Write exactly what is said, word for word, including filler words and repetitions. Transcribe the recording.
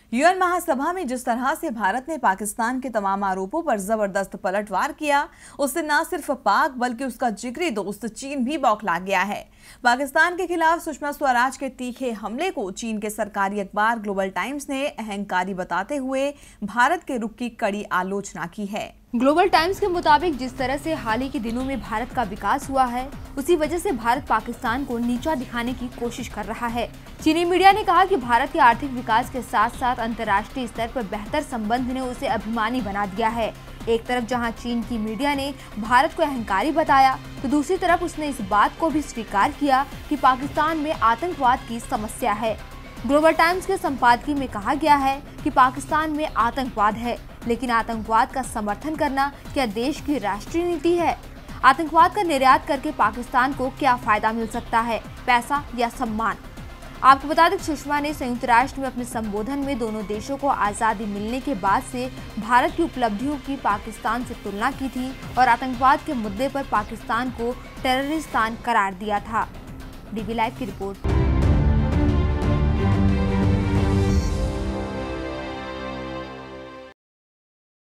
UN महासभा में जिस तरह से भारत ने पाकिस्तान के तमाम आरोपों पर जबरदस्त पलटवार किया, उससे न सिर्फ पाक बल्कि उसका जिगरी दोस्त चीन भी बौखला गया है। पाकिस्तान के खिलाफ सुषमा स्वराज के तीखे हमले को चीन के सरकारी अखबार ग्लोबल टाइम्स ने अहंकारी बताते हुए भारत के रुख की कड़ी आलोचना की है। ग्लोबल टाइम्स के मुताबिक जिस तरह से हाल ही के दिनों में भारत का विकास हुआ है, उसी वजह से भारत पाकिस्तान को नीचा दिखाने की कोशिश कर रहा है। चीनी मीडिया ने कहा कि भारत के आर्थिक विकास के साथ साथ अंतर्राष्ट्रीय स्तर पर बेहतर संबंध ने उसे अभिमानी बना दिया है। एक तरफ जहां चीन की मीडिया ने भारत को अहंकारी बताया, तो दूसरी तरफ उसने इस बात को भी स्वीकार किया कि पाकिस्तान में आतंकवाद की समस्या है। ग्लोबल टाइम्स के संपादकीय में कहा गया है कि पाकिस्तान में आतंकवाद है, लेकिन आतंकवाद का समर्थन करना क्या देश की राष्ट्रीय नीति है? आतंकवाद का निर्यात करके पाकिस्तान को क्या फायदा मिल सकता है, पैसा या सम्मान? आपको बता दें, सुषमा ने संयुक्त राष्ट्र में अपने संबोधन में दोनों देशों को आज़ादी मिलने के बाद से भारत की उपलब्धियों की पाकिस्तान से तुलना की थी और आतंकवाद के मुद्दे पर पाकिस्तान को टेररिस्तान करार दिया था। डीबी लाइव की रिपोर्ट।